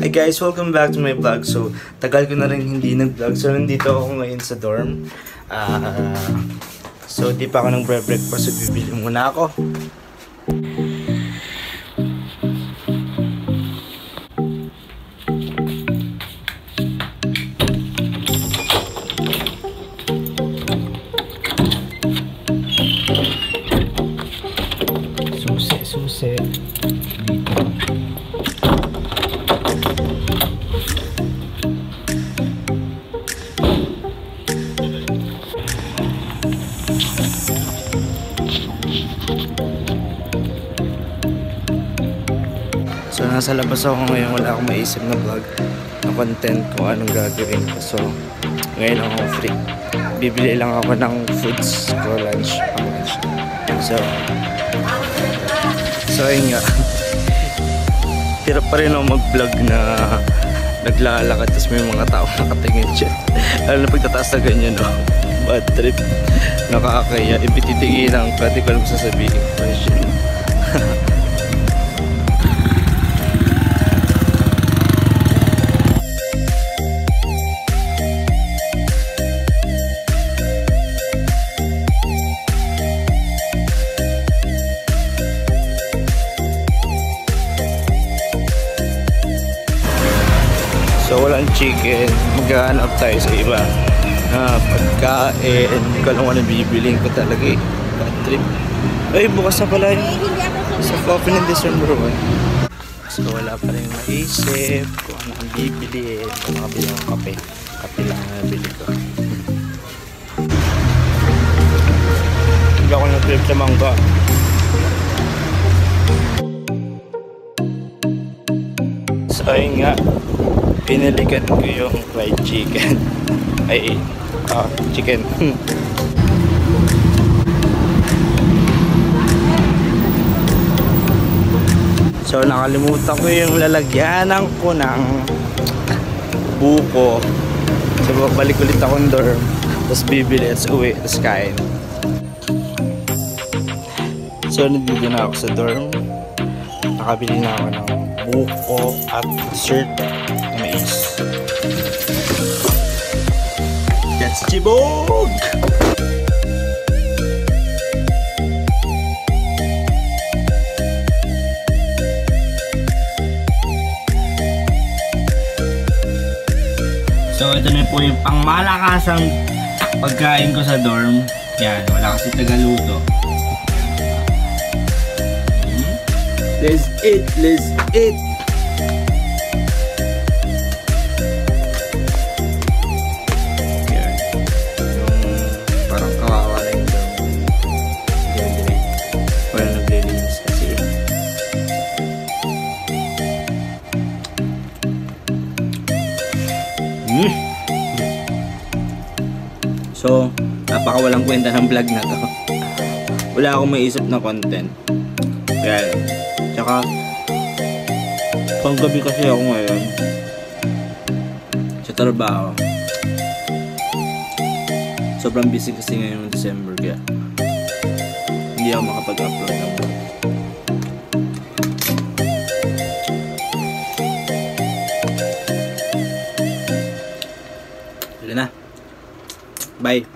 Hi guys, welcome back to my vlog. So, tagal ko na rin hindi nag-vlog. So, nandito ako ngayon sa dorm. So, di pa ako nag-breakfast. So, bibili muna ako. Susi. Dito. So, nasa labas ako ngayon. Wala akong maisip na vlog na content kung anong gagawin ko. So, ngayon ako free. Bibili lang ako ng foods for lunch. So ayun nga. Hirap pa rin ako mag-vlog na naglalakad tapos may mga tao nakatingin siya. Lalo na pagtataas na ganyan, no? Bad trip. Nakakaya. Ibititigin lang. Pwede ko lang sasabihin. Question. So walang chicken, maghahanap tayo sa iba pagkain. Hindi ko alam kung ano bibiliin ko talaga eh. Bad trip. Ay, bukas na pala yun sa coffee ng December 1. So wala pa rin maisip kung ano ang bibiliin. Kung makabili ng kape. Kape lang na nabili ko. Hindi ako nag-trip sa mangga. So ayun nga, pinalikan ko yung fried chicken. Chicken. So nakalimutan ko yung lalagyanan ko ng buko. So babalik ulit akong dorm. Tapos bibili at uwi. Tapos kain. So nandito na ako sa dorm. Nakabili na ako ng buko at dessert na mais. That's Chibog! So ito na po yung pangmalakasang pagkain ko sa dorm. Yan, wala kasi tagaluto. Let's eat! Let's eat! Yan. Yung parang kawawa na yung dorm. Yan. Wala naglilinis kasi. So, napakawalang kwenta ng vlog na to. Wala akong maisip na content. Kaya tsaka panggabi kasi ako ngayon sa trabaho. Sobrang busy kasi ngayon ng December, kaya hindi ako makapag-upload ng vlog. Wala na. Bye.